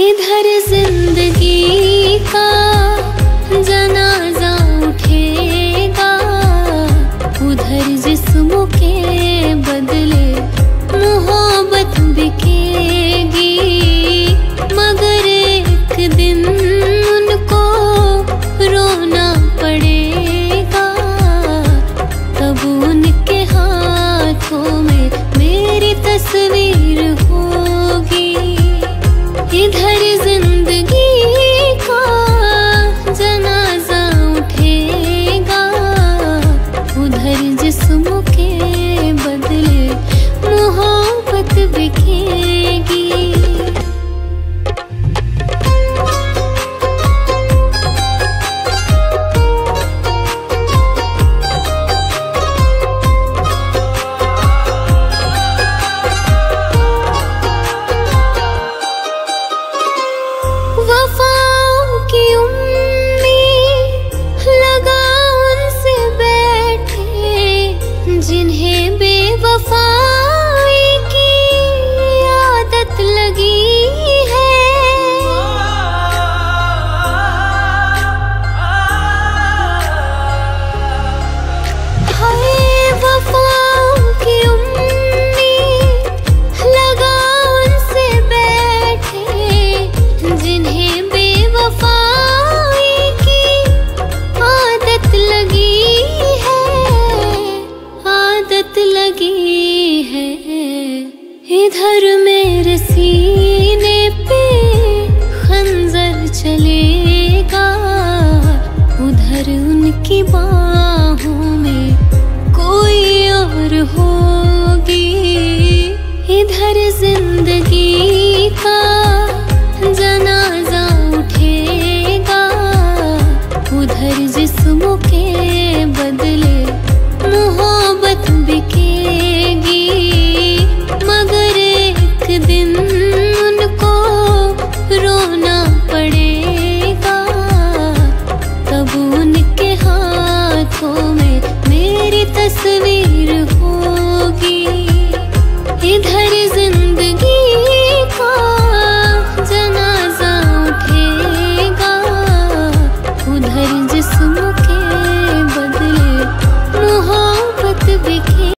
इधर जिंदगी का जनाजा उठेगा, उधर जिस्मों के बदले मोहब्बत बिकेगी। मगर एक दिन उनको रोना पड़ेगा, तब उनके हाथों में मेरी तस्वीर होगी। इधर जिंदगी का जनाजा उठेगा, उधर जिस्मों के बदले मोहब्बत बिकेगी। वफाओं की उम्मीद लगा उनसे बैठे, जिन्हें बेवफाई की आदत लगी है। हाय वफाओं की उम्मीद लगा उनसे बैठे, जिन्हें बेवफाई की आदत लगी है, आदत लगी है। इधर मेरे सीने पे खंजर चलेगा, उधर उनकी बात